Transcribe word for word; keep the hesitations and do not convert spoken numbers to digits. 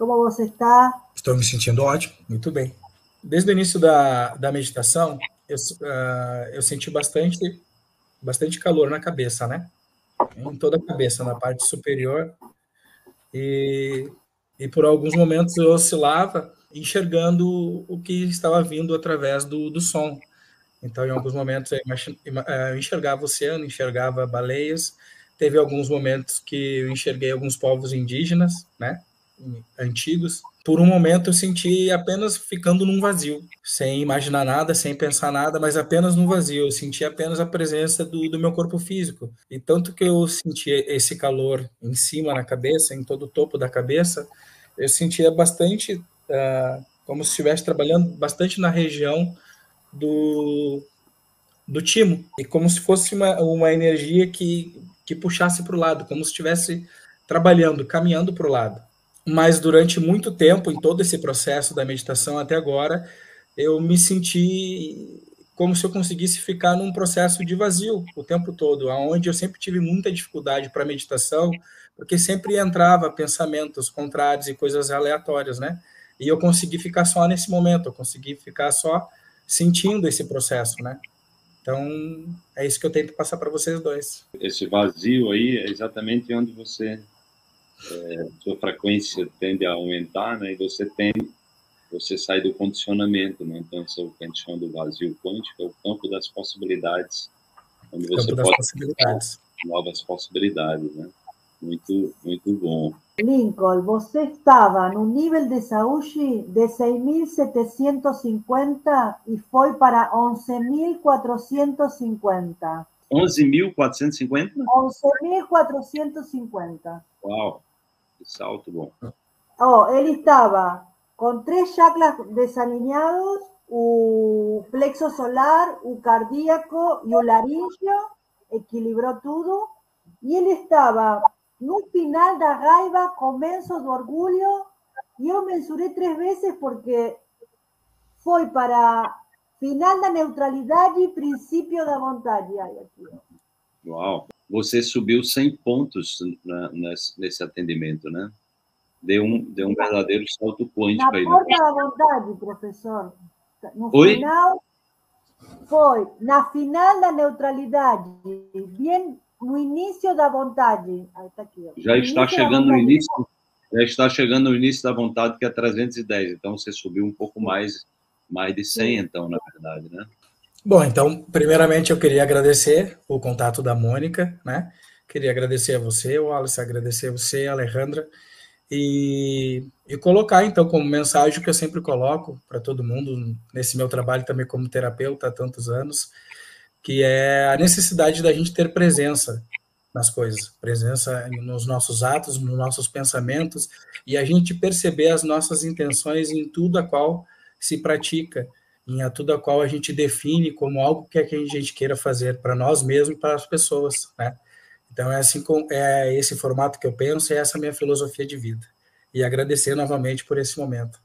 Como você está? Estou me sentindo ótimo, muito bem. Desde o início da, da meditação, eu, uh, eu senti bastante, bastante calor na cabeça, né? Em toda a cabeça, na parte superior. E, e por alguns momentos eu oscilava, enxergando o que estava vindo através do, do som. Então, em alguns momentos, eu enxergava o oceano, enxergava baleias. Teve alguns momentos que eu enxerguei alguns povos indígenas, né, antigos. Por um momento, eu senti apenas ficando num vazio, sem imaginar nada, sem pensar nada, mas apenas num vazio. Eu senti apenas a presença do, do meu corpo físico. E tanto que eu sentia esse calor em cima na cabeça, em todo o topo da cabeça, eu sentia bastante, uh, como se estivesse trabalhando bastante na região do, do timo, e como se fosse uma, uma energia que, que puxasse para o lado, como se estivesse trabalhando, caminhando para o lado. Mas durante muito tempo, em todo esse processo da meditação até agora, eu me senti como se eu conseguisse ficar num processo de vazio o tempo todo, onde eu sempre tive muita dificuldade para meditação, porque sempre entrava pensamentos contrários e coisas aleatórias, né? E eu consegui ficar só nesse momento, eu consegui ficar só sentindo esse processo, né? Então, é isso que eu tento passar para vocês dois. Esse vazio aí é exatamente onde você, é, sua frequência tende a aumentar, né? E você tem, você sai do condicionamento, né? Então, isso é o que a gente chama do vazio quântico, é o campo das possibilidades, onde você campo das pode possibilidades. novas possibilidades, né? Muito, muito bom. Lincoln, você estava no nível de saúde de seis mil setecentos e cinquenta e foi para onze mil quatrocentos e cinquenta. onze mil quatrocentos e cinquenta? onze mil quatrocentos e cinquenta. Uau, que salto bom. Oh, ele estava com três chakras desalinhados, o plexo solar, o cardíaco e o laríngeo, equilibrou tudo, e ele estava no final da raiva, começo do orgulho, e eu mensurei três vezes porque foi para final da neutralidade e princípio da vontade. Ai, aqui. Uau, você subiu cem pontos na, nesse, nesse atendimento, né? Deu um, deu um verdadeiro salto quântico na aí. Na porta da vontade, professor. No Oi? final, foi na final da neutralidade, bem no início da vontade. Aí tá aqui, já está chegando no início, já está chegando no início da vontade, que é trezentos e dez. Então você subiu um pouco mais, mais de cem, Sim. Então, na verdade, né? Bom, então, primeiramente eu queria agradecer o contato da Mônica, né? Queria agradecer a você, Wallace, agradecer a você, Alejandra, e, e colocar, então, como mensagem que eu sempre coloco para todo mundo, nesse meu trabalho também como terapeuta há tantos anos, que é a necessidade da gente ter presença nas coisas, presença nos nossos atos, nos nossos pensamentos, e a gente perceber as nossas intenções em tudo a qual se pratica, em a tudo a qual a gente define como algo que a gente queira fazer para nós mesmos e para as pessoas, né? Então é assim, é esse formato que eu penso, é essa minha filosofia de vida. E agradecer novamente por esse momento.